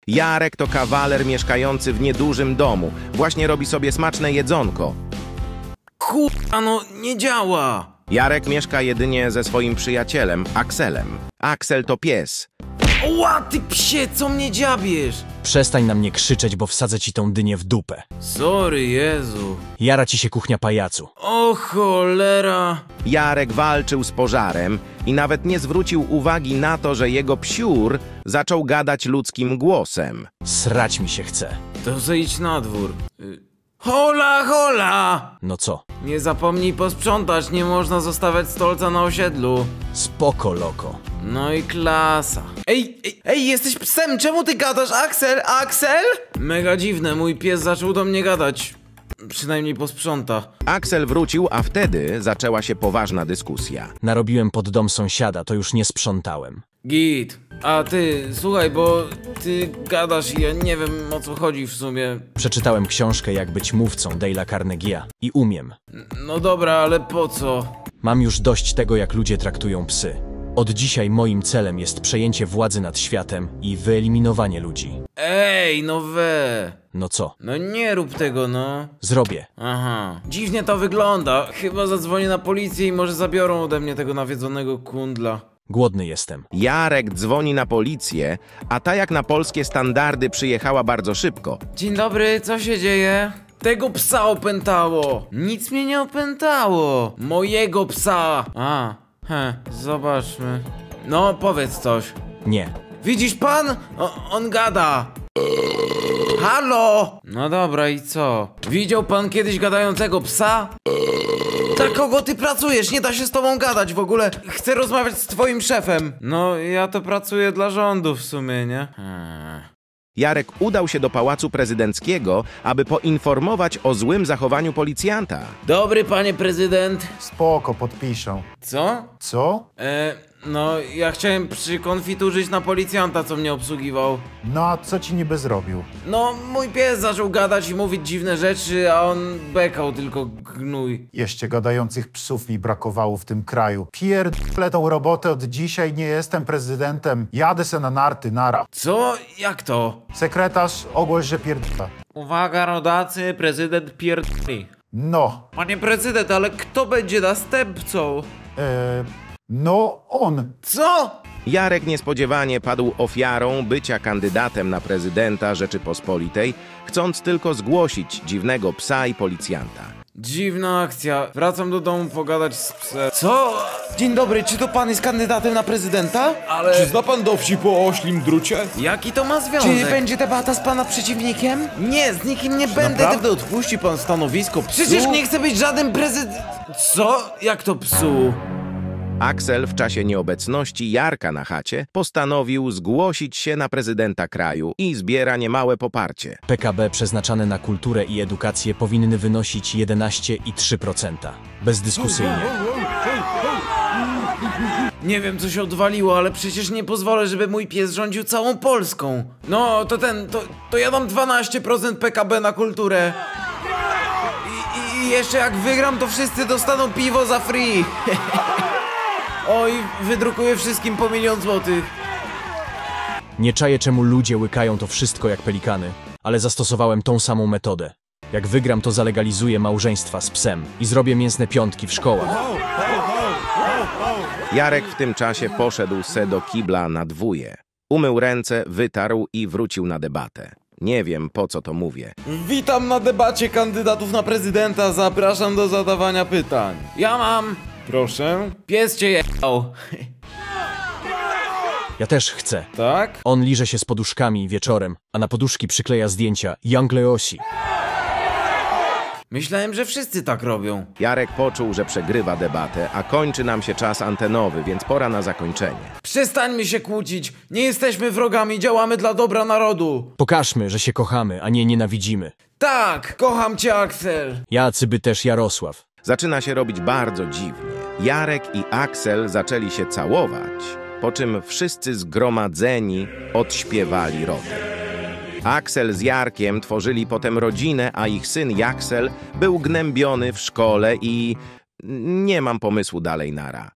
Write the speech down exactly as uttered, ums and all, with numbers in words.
Jarek to kawaler mieszkający w niedużym domu. Właśnie robi sobie smaczne jedzonko. Kurwa, no nie działa! Jarek mieszka jedynie ze swoim przyjacielem, Akselem. Aksel to pies. Ła, ty psie, co mnie dziabiesz? Przestań na mnie krzyczeć, bo wsadzę ci tą dynię w dupę. Sorry, Jezu. Jara ci się kuchnia pajacu. O cholera. Jarek walczył z pożarem i nawet nie zwrócił uwagi na to, że jego psiur zaczął gadać ludzkim głosem. Srać mi się chce. To zejdź na dwór. Y Hola, hola! No co? Nie zapomnij posprzątać, nie można zostawiać stolca na osiedlu. Spoko, loko. No i klasa. Ej, ej, ej, jesteś psem, czemu ty gadasz, Aksel? Aksel? Mega dziwne, mój pies zaczął do mnie gadać. Przynajmniej posprząta. Aksel wrócił, a wtedy zaczęła się poważna dyskusja. Narobiłem pod dom sąsiada, to już nie sprzątałem. Git. A ty, słuchaj, bo ty gadasz i ja nie wiem, o co chodzi w sumie. Przeczytałem książkę Jak być mówcą Dale'a Carnegie'a i umiem. No dobra, ale po co? Mam już dość tego, jak ludzie traktują psy. Od dzisiaj moim celem jest przejęcie władzy nad światem i wyeliminowanie ludzi. Ej, no we. No co? No nie rób tego, no. Zrobię. Aha. Dziwnie to wygląda. Chyba zadzwonię na policję i może zabiorą ode mnie tego nawiedzonego kundla. Głodny jestem. Jarek dzwoni na policję, a ta jak na polskie standardy przyjechała bardzo szybko. Dzień dobry, co się dzieje? Tego psa opętało. Nic mnie nie opętało. Mojego psa. A, he, zobaczmy. No, powiedz coś. Nie. Widzisz pan? O, on gada. Halo! No dobra, i co? Widział pan kiedyś gadającego psa? Dla kogo ty pracujesz? Nie da się z tobą gadać w ogóle. Chcę rozmawiać z twoim szefem. No, ja to pracuję dla rządu w sumie, nie? Hmm. Jarek udał się do Pałacu Prezydenckiego, aby poinformować o złym zachowaniu policjanta. Dobry, panie prezydent. Spoko, podpiszę. Co? Co? E, no, ja chciałem przykonfiturzyć na policjanta, co mnie obsługiwał. No a co ci niby zrobił? No, mój pies zaczął gadać i mówić dziwne rzeczy, a on bekał tylko gnój. Jeszcze gadających psów mi brakowało w tym kraju. Pierdolę tą robotę od dzisiaj, nie jestem prezydentem. Jadę se na narty, nara. Co? Jak to? Sekretarz, ogłoś, że pierdolę. Uwaga, rodacy, prezydent pierdoli. No, Panie prezydent, ale kto będzie następcą? e, no on. Co? Jarek niespodziewanie padł ofiarą bycia kandydatem na prezydenta Rzeczypospolitej, chcąc tylko zgłosić dziwnego psa i policjanta. Dziwna akcja. Wracam do domu pogadać z psem. Co? Dzień dobry, czy to pan jest kandydatem na prezydenta? Ale... Czy zna pan dowcip o oślim drucie? Jaki to ma związek? Czy będzie debata z pana przeciwnikiem? Nie, z nikim nie będę. naprawdę? Odpuści pan stanowisko psu? Przecież nie chcę być żaden prezydent... Co? Jak to psu? Aksel w czasie nieobecności Jarka na chacie postanowił zgłosić się na prezydenta kraju i zbiera niemałe poparcie. P K B przeznaczane na kulturę i edukację powinny wynosić jedenaście i trzy procent. Bezdyskusyjnie. Nie wiem, co się odwaliło, ale przecież nie pozwolę, żeby mój pies rządził całą Polską. No, to ten, to, to ja dam dwanaście procent P K B na kulturę. I, i jeszcze jak wygram, to wszyscy dostaną piwo za free. Oj, wydrukuję wszystkim po milion złotych. Nie czaję, czemu ludzie łykają to wszystko jak pelikany, ale zastosowałem tą samą metodę. Jak wygram, to zalegalizuję małżeństwa z psem i zrobię mięsne piątki w szkołach. Jarek w tym czasie poszedł se do kibla na dwóje. Umył ręce, wytarł i wrócił na debatę. Nie wiem, po co to mówię. Witam na debacie kandydatów na prezydenta. Zapraszam do zadawania pytań. Ja mam... Proszę. Pies cię jechał. Ja też chcę. Tak? On liże się z poduszkami wieczorem, a na poduszki przykleja zdjęcia Young Leosi. Myślałem, że wszyscy tak robią. Jarek poczuł, że przegrywa debatę, a kończy nam się czas antenowy, więc pora na zakończenie. Przestańmy się kłócić. Nie jesteśmy wrogami, działamy dla dobra narodu. Pokażmy, że się kochamy, a nie nienawidzimy. Tak, kocham cię, Aksel. Jacy by też Jarosław. Zaczyna się robić bardzo dziwnie. Jarek i Aksel zaczęli się całować, po czym wszyscy zgromadzeni odśpiewali rodem. Aksel z Jarkiem tworzyli potem rodzinę, a ich syn Jaksel był gnębiony w szkole i... nie mam pomysłu dalej, nara.